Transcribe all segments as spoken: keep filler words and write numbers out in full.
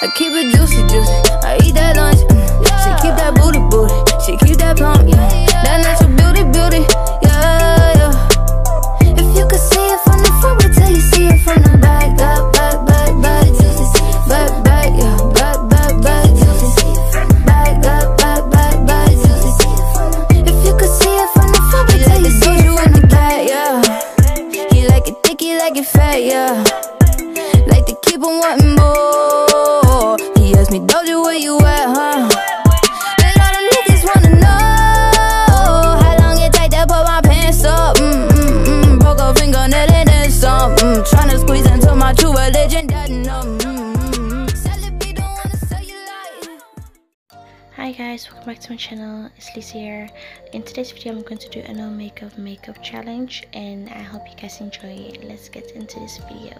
I keep it juicy, juicy. I eat that lunch. Mm. She keep that booty, booty. She keep that plump, yeah. That natural beauty, beauty, yeah, yeah. If you could see it from the front, wait till you see it from the back. Back, back, back, back, back, back, yeah. Back, back, back, back, back, back, back, back. If you could see it from the front, wait till you see it from the back, yeah. He like it thick, he like it fat, yeah. Like to keep on wanting more. He asked me, Doja, where you at, huh? And all the niggas wanna know how long it take to put my pants up. Mm, mm, mm. Broke a fingernail and then some. Mm. Tryna squeeze into my true religion, that no. Mm, mm. Sell it, be don't wanna sell you like. Hi guys, welcome back to my channel. It's Lisa here. In today's video, I'm going to do a no makeup makeup challenge, and I hope you guys enjoy it. Let's get into this video.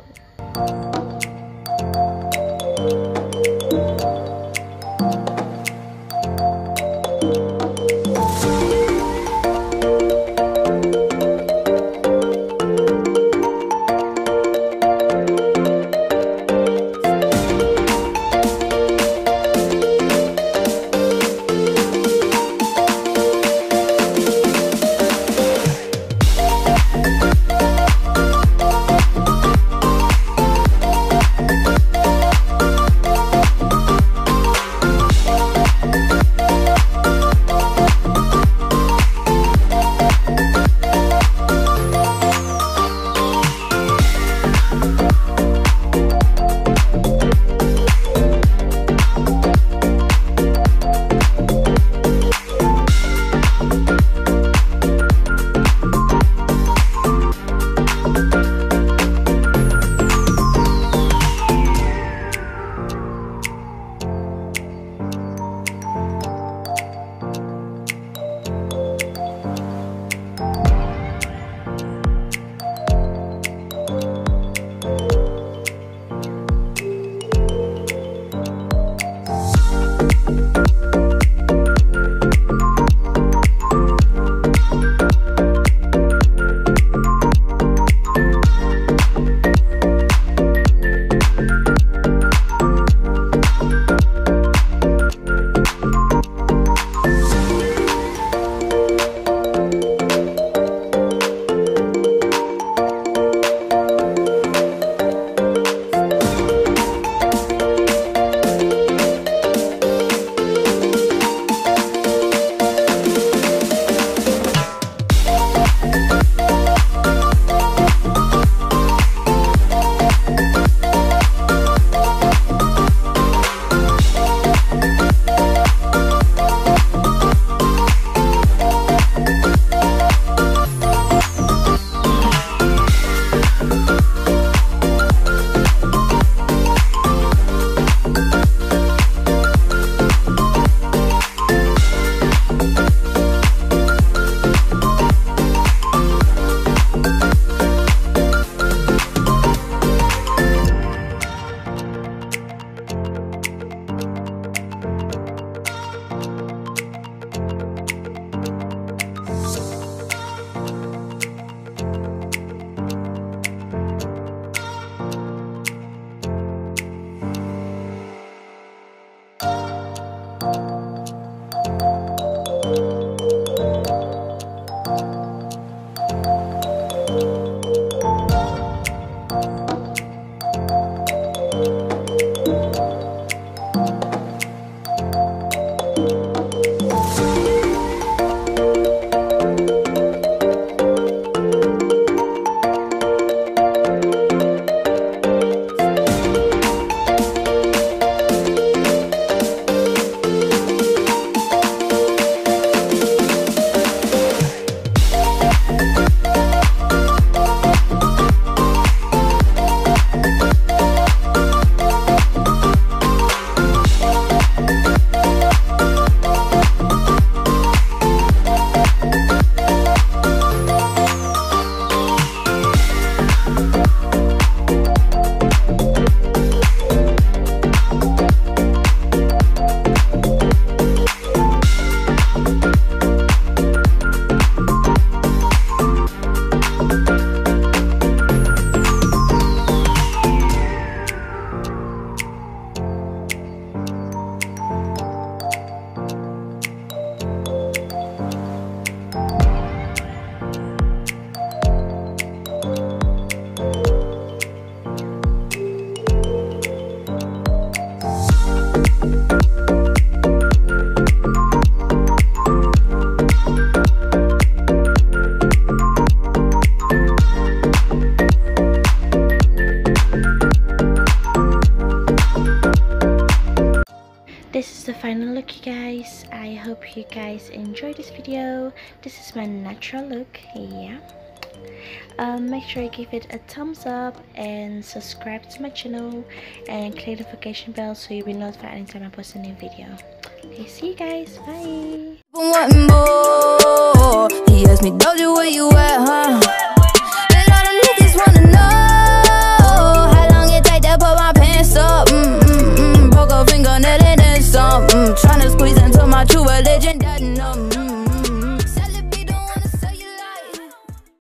look, you guys. I hope you guys enjoyed this video. This is my natural look. Yeah. Um, make sure you give it a thumbs up and subscribe to my channel and click the notification bell so you'll be notified anytime I post a new video. Okay, see you guys. Bye.